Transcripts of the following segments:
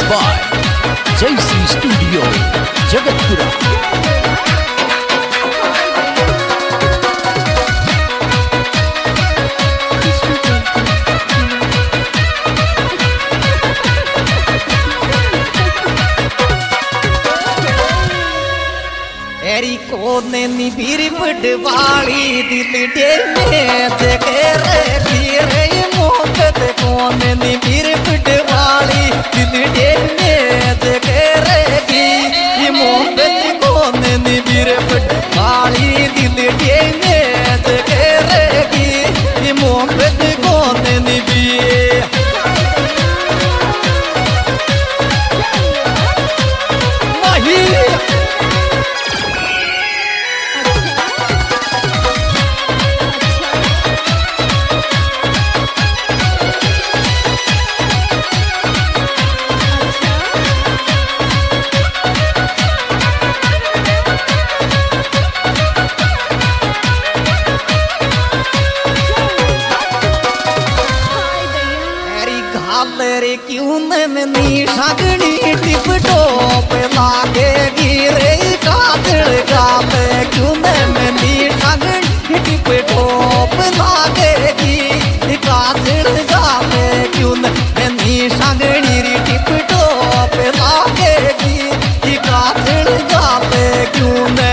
by JC Studio, Jagatpura. एरी कोने नी बीर बड़वाली दिल डेने जगे रे बीरे मोहब्बत कोने नी बीर बड़वाली दिल डेने जगे रे ये मोहब्बत कोने नी बीर बड़वाली दिल डेने जगे रे ये मोहब्बत कोने नी बीर रे क्यों नमनी शागनी टिप टॉप लागेगी रे काजल गाले क्यों नमनी शागनी टिप टॉप लागेगी काजल गाले क्यों नमनी शागनी टिप टॉप लागेगी काजल गाले क्यों न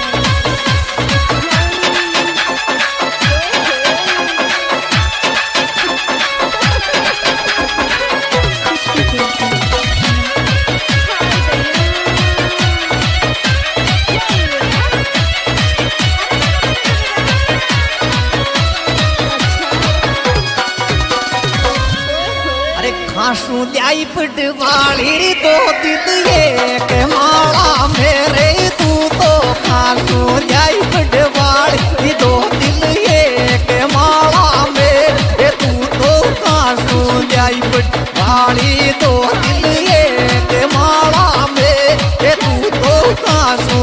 खासू ल्याई पटवाली दो दिल एक माला मेरे तू तो खासू ल्याई पटवाली दो दिल एक माला मेरे तू तो खासू ल्याई पटवाली दो दिल एक माला मेरे तू तो खासू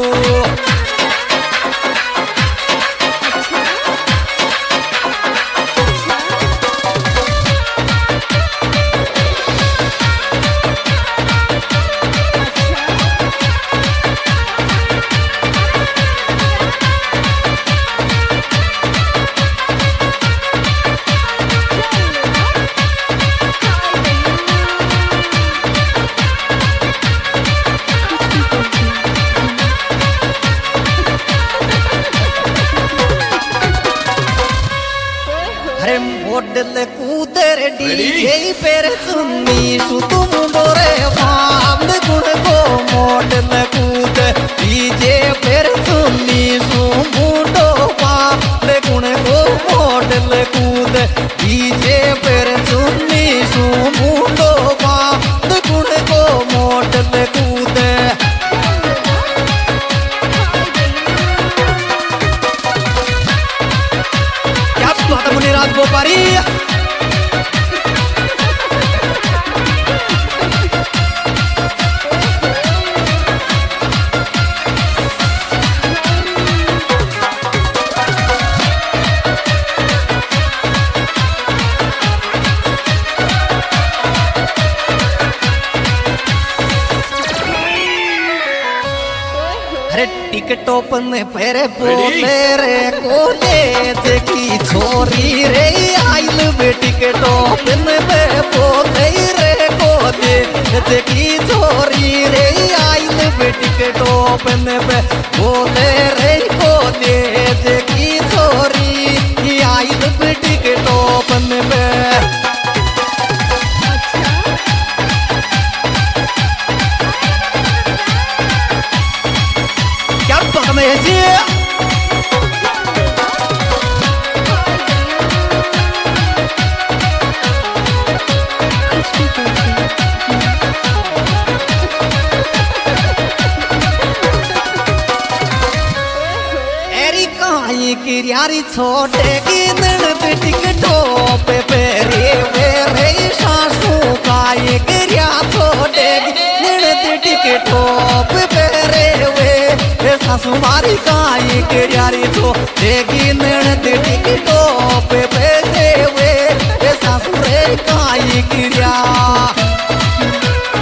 मोडल कूदर डीजे पर सुन्नी सुतुम बोरे फाम गुण को मोडल कूद डीजे पर सुन्नी सुमुंडो फाम गुण को मोडल कूद डीजे पर सुन्नी सुमुंडो फाम गुण को मोडल कूद क्या बात मुनि राज गोपारी टिकटों पर फेरे बोले रे कॉलेज की छोरी रे आइल बे टिकटों पर बोले रे कॉलेज की छोरी रे आइल बे टिकटों पर बोले रे कॉलेज की छोरी आइल बे टिकटों पर किरियारी छोटे की नड़ टिकटों पे पेरे वेरे सासू का ये किरिया छोटे की नड़ टिकटों पे पेरे वे सासू मारी का ये किरियारी छोटे की नड़ टिकटों पे पेरे वे सासू रे का ये किरिया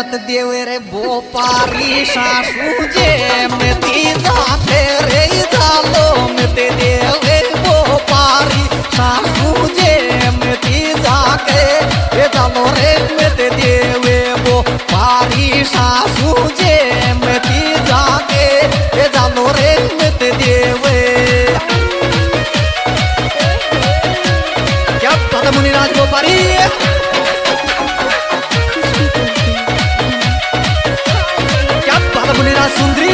मत देवे रे बोपारी सासू जे में तीजा तेरे जालो मत देवे बोपारी सासू जे में तीजा के जालो रे मत देवे बोपारी सासू जे में तीजा के जालो रे मत देवे। क्या पता मुनिराज बोपारी मुनिराज सुंदरी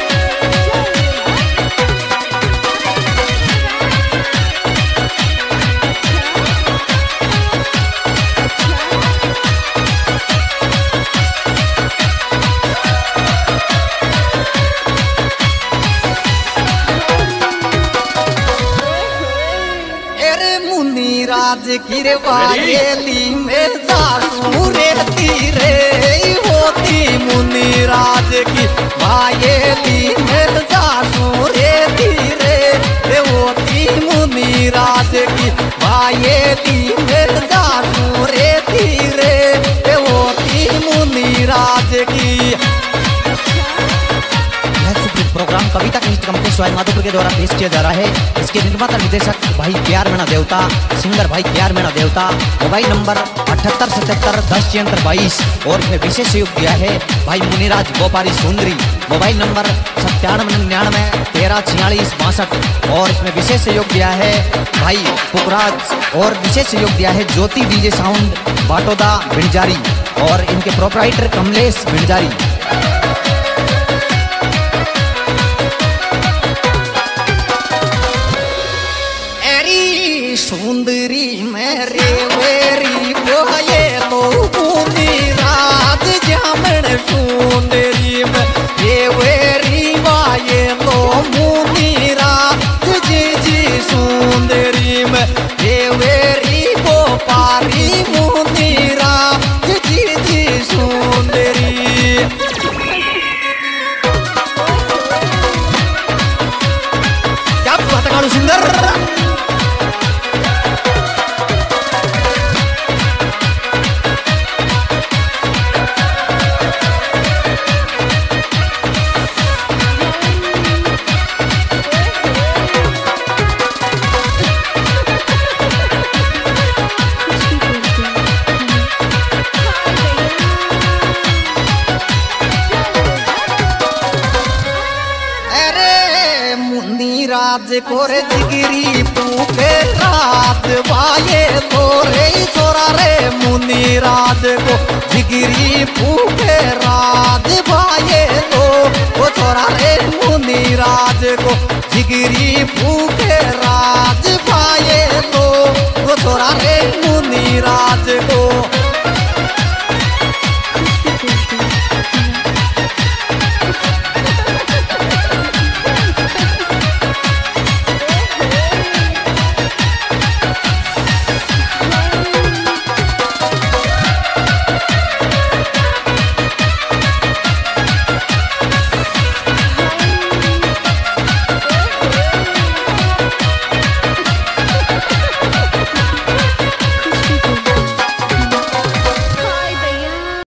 अरे मुनिराज की रे वाली में जासू रहती रे होती मुनिराज की वायली में जासू रहती रे होती मुनिराज की वायली में जासू रहती रे होती मुनिराज की। Program Kavita company company Sawai Madhopur के द्वारा पेश किया जा रहा है। इसके निर्माता निर्देशक भाई प्यार मेना देवता, सिंगर भाई प्यार मेना देवता। मोबाइल नंबर 7877107622 और इसमें विशेष सहयोग दिया है भाई मुनिराज बोपारी सुंदरी। मोबाइल नंबर 9799134662 और इसमें विशेष सहयोग दिया है भाई पुखराज और विशेष सहयोग दिया है ज्योति डीजे साउंड बाटोदा भिंजारी और इनके प्रोपराइटर कमलेश भिंजारी। सुंदरी मेरे वेरी बोए लो मुनिराज जामन सुंदरी में ये वेरी वाये लो मुनिराज जी जी सुंदरी में ये वेरी बोपारी मुनिराज जी जी सुंदरी। क्या बात है कालू सुंदर राज कोरे जिगिरी पूके रात वाये तोरे छोरा रे मुनिराज को जिगिरी पूके रात वाये तो वो छोरा रे मुनिराज को जिगिरी